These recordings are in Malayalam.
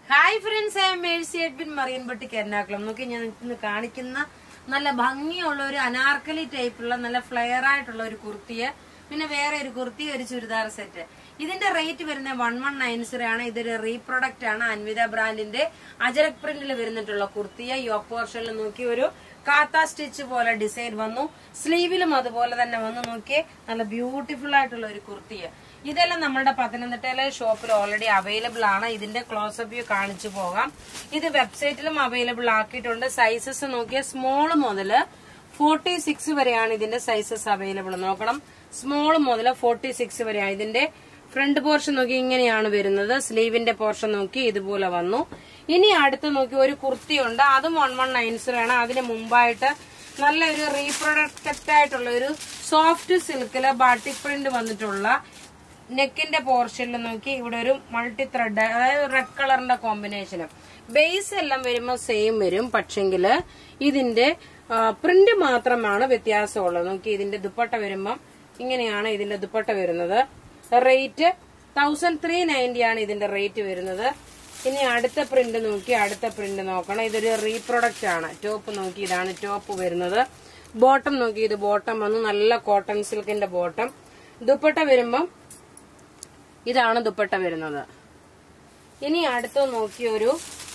Hi friends, I am Mercy Edwin Marian boutique Ernakulam. നോക്കി ഞാൻ ഇന്ന് കാണിക്കുന്ന നല്ല ഭംഗിയുള്ള ഒരു അനാർക്കലി ടൈപ്പുള്ള നല്ല ഫ്ലെയർ ആയിട്ടുള്ള ഒരു കുർത്തിയെ, പിന്നെ വേറെ ഒരു കുർത്തി, ഒരു ചുരിദാർ സെറ്റ്. ഇതിന്റെ റേറ്റ് വരുന്നത് 1190 ആണ്. ഇതൊരു റീപ്രൊഡക്റ്റ് ആണ്. അൻവിത ബ്രാൻഡിന്റെ അജരക് പ്രിന്റിൽ വരുന്നിട്ടുള്ള കുർത്തിയെ യോക്ക് പോർഷനിൽ നോക്കി ഒരു കാത്ത സ്റ്റിച്ച് പോലെ ഡിസൈൻ വന്നു. സ്ലീവിലും അതുപോലെ തന്നെ വന്നു. നോക്കിയേ, നല്ല ബ്യൂട്ടിഫുൾ ആയിട്ടുള്ള ഒരു കുർത്തിയെ. ഇതെല്ലാം നമ്മുടെ പത്തനംതിട്ടയിലെ ഷോപ്പിൽ ഓൾറെഡി അവൈലബിൾ ആണ്. ഇതിന്റെ ക്ലോസപ്പ് വ്യൂ കാണിച്ചു പോകാം. ഇത് വെബ്സൈറ്റിലും അവൈലബിൾ ആക്കിയിട്ടുണ്ട്. സൈസസ് നോക്കിയാൽ സ്മോൾ മുതൽ 46 വരെയാണ് ഇതിന്റെ സൈസസ് അവൈലബിൾ. നോക്കണം, സ്മോൾ മുതൽ 46 വരെയാണ്. ഇതിന്റെ ഫ്രണ്ട് പോർഷൻ നോക്കി ഇങ്ങനെയാണ് വരുന്നത്. സ്ലീവിന്റെ പോർഷൻ നോക്കി ഇതുപോലെ വന്നു. ഇനി അടുത്ത് നോക്കി ഒരു കുർത്തിയുണ്ട്. അതും 1190 ആണ്. അതിന് മുമ്പായിട്ട് നല്ലൊരു റീപ്രൊഡക്റ്റ് ആയിട്ടുള്ള ഒരു സോഫ്റ്റ് സിൽക്കില് ബാട്ടിക് പ്രിന്റ് വന്നിട്ടുള്ള നെക്കിന്റെ പോർഷനിൽ നോക്കി ഇവിടെ ഒരു മൾട്ടി ത്രെഡ്, അതായത് റെഡ് കളറിന്റെ കോമ്പിനേഷനും. ബേസ് എല്ലാം വരുമ്പോൾ സെയിം വരും, പക്ഷെങ്കില് ഇതിന്റെ പ്രിന്റ് മാത്രമാണ് വ്യത്യാസമുള്ളത്. നോക്കി, ഇതിന്റെ ദുപ്പട്ട വരുമ്പം ഇങ്ങനെയാണ് ഇതിന്റെ ദുപ്പട്ട വരുന്നത്. റേറ്റ് 1390 ആണ് ഇതിന്റെ റേറ്റ് വരുന്നത്. ഇനി അടുത്ത പ്രിന്റ് നോക്കി, അടുത്ത പ്രിന്റ് നോക്കണം. ഇതൊരു റീപ്രൊഡക്റ്റ് ആണ്. ടോപ്പ് നോക്കി, ഇതാണ് ടോപ്പ് വരുന്നത്. ബോട്ടം നോക്കി, ഇത് ബോട്ടം വന്നു, നല്ല കോട്ടൺ സിൽക്കിന്റെ ബോട്ടം. ദുപ്പട്ട വരുമ്പം ഇതാണ് ദുപ്പട്ട വരുന്നത്. ഇനി അടുത്ത നോക്കി ഒരു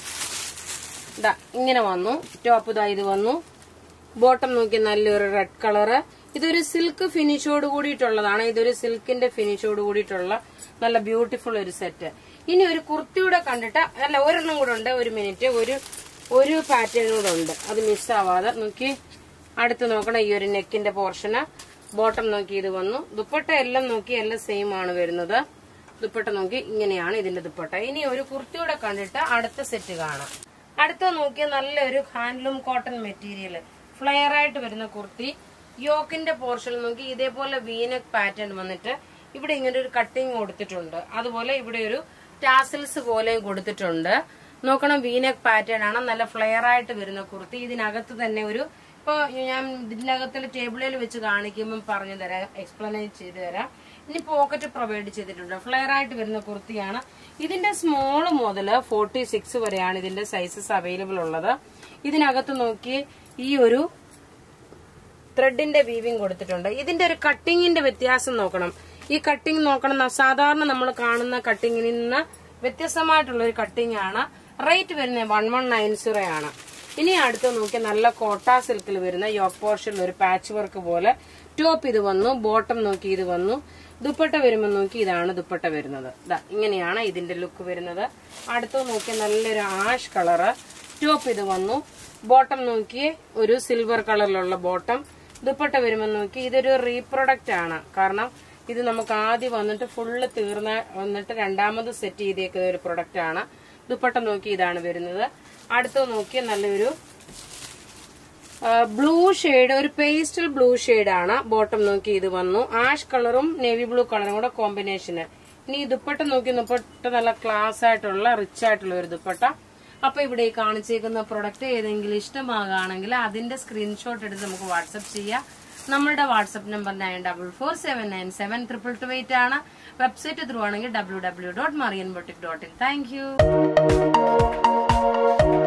ഇങ്ങനെ വന്നു. ടോപ്പ് ഇതാ ഇത് വന്നു. ബോട്ടം നോക്കി നല്ലൊരു റെഡ് കളറ്. ഇതൊരു സിൽക്ക് ഫിനിഷോട് കൂടിയിട്ടുള്ളതാണ്. ഇതൊരു സിൽക്കിന്റെ ഫിനിഷോട് കൂടിയിട്ടുള്ള നല്ല ബ്യൂട്ടിഫുൾ ഒരു സെറ്റ്. ഇനി ഒരു കുർത്തിയുടെ കണ്ടിട്ട്, അല്ല, ഒരെണ്ണം കൂടെ ഉണ്ട്. ഒരു മിനിറ്റ്, ഒരു പാറ്റേൺ കൂടെ ഉണ്ട്. അത് മിസ്സാവാതെ നോക്കി. അടുത്ത് നോക്കണം, ഈ ഒരു നെക്കിന്റെ പോർഷന്. ബോട്ടം നോക്കി ഇത് വന്നു. ദുപ്പട്ട എല്ലാം നോക്കി എല്ലാം സെയിം ആണ് വരുന്നത്. ദുപ്പട്ട നോക്കി ഇങ്ങനെയാണ് ഇതിന്റെ ദുപ്പട്ട. ഇനി ഒരു കുർത്തിയുടെ കണ്ടിട്ട് അടുത്ത സെറ്റ് കാണാം. അടുത്ത നോക്കിയ നല്ലൊരു ഹാൻഡ്ലൂം കോട്ടൺ മെറ്റീരിയൽ ഫ്ലെയർ ആയിട്ട് വരുന്ന കുർത്തി. യോക്കിന്റെ പോർഷൻ നോക്കി ഇതേപോലെ വീനക് പാറ്റേൺ വന്നിട്ട് ഇവിടെ ഇങ്ങനെ ഒരു കട്ടിങ് കൊടുത്തിട്ടുണ്ട്. അതുപോലെ ഇവിടെ ഒരു ടാസിൽസ് പോലെയും കൊടുത്തിട്ടുണ്ട്. നോക്കണം, വീനക് പാറ്റേൺ ആണ്. നല്ല ഫ്ലെയർ ആയിട്ട് വരുന്ന കുർത്തി. ഇതിനകത്ത് തന്നെ ഒരു, ഇപ്പൊ ഞാൻ ഇതിനകത്തുള്ള ടേബിളിൽ വെച്ച് കാണിക്കുമ്പോൾ പറഞ്ഞു തരാം, എക്സ്പ്ലെയിൻ ചെയ്തു തരാം. ഇനി പോക്കറ്റ് പ്രൊവൈഡ് ചെയ്തിട്ടുണ്ട്. ഫ്ലെയർ ആയിട്ട് വരുന്ന കുർത്തിയാണ്. ഇതിന്റെ സ്മോൾ മുതൽ 46 വരെയാണ് ഇതിന്റെ സൈസസ് അവൈലബിൾ ഉള്ളത്. ഇതിനകത്ത് നോക്കി ഈ ഒരു ത്രെഡിന്റെ വീവിംഗ് കൊടുത്തിട്ടുണ്ട്. ഇതിന്റെ ഒരു കട്ടിങ്ങിന്റെ വ്യത്യാസം നോക്കണം. ഈ കട്ടിങ് നോക്കണം, സാധാരണ നമ്മൾ കാണുന്ന കട്ടിങ്ങിൽ നിന്ന് വ്യത്യസ്തമായിട്ടുള്ള ഒരു കട്ടിങ് ആണ്. റേറ്റ് വരുന്നത് 1190 ആണ്. ഇനി അടുത്ത് നോക്കി നല്ല കോട്ട സിൽക്കിൽ വരുന്ന യോക്ക് പോർഷനിൽ ഒരു പാച്ച് വർക്ക് പോലെ ടോപ്പ് ഇത് വന്നു. ബോട്ടം നോക്കി ഇത് വന്നു. ദുപ്പട്ട വരുമ്പോൾ നോക്കി ഇതാണ് ദുപ്പട്ട വരുന്നത്. ഇങ്ങനെയാണ് ഇതിന്റെ ലുക്ക് വരുന്നത്. അടുത്ത് നോക്കി നല്ലൊരു ആഷ് കളറ്. ടോപ്പ് ഇത് വന്നു. ബോട്ടം നോക്കി ഒരു സിൽവർ കളറിലുള്ള ബോട്ടം. ദുപ്പട്ട വരുമ്പോൾ നോക്കി ഇതൊരു റീപ്രൊഡക്റ്റ് ആണ്. കാരണം ഇത് നമുക്ക് ആദ്യം വന്നിട്ട് ഫുള്ള് തീർന്ന വന്നിട്ട് രണ്ടാമത് സെറ്റ് ചെയ്തേക്കുന്ന ഒരു പ്രൊഡക്റ്റ് ആണ്. ദുപ്പട്ട നോക്കി ഇതാണ് വരുന്നത്. അടുത്ത് നോക്കിയ നല്ലൊരു ബ്ലൂ ഷെയ്ഡ്, ഒരു പേസ്റ്റൽ ബ്ലൂ ഷെയ്ഡ് ആണ്. ബോട്ടം നോക്കി ഇത് വന്നു. ആഷ് കളറും നേവി ബ്ലൂ കളറും കൂടെ കോമ്പിനേഷന്. ഇനി ഈ ദുപ്പട്ട നോക്കി, ദുപ്പട്ട നല്ല ക്ലാസ് ആയിട്ടുള്ള റിച്ച് ആയിട്ടുള്ള ഒരു ദുപ്പട്ട. അപ്പൊ ഇവിടെ ഈ കാണിച്ചേക്കുന്ന പ്രൊഡക്റ്റ് ഏതെങ്കിലും ഇഷ്ടമാകുകയാണെങ്കിൽ അതിന്റെ സ്ക്രീൻഷോട്ട് എടുത്ത് നമുക്ക് വാട്സപ്പ് ചെയ്യാം. നമ്മളുടെ വാട്സപ്പ് നമ്പർ 9447972228 ആണ്. വെബ്സൈറ്റ് ത്രൂ ആണെങ്കിൽ www.marianboutique.in. Thank U.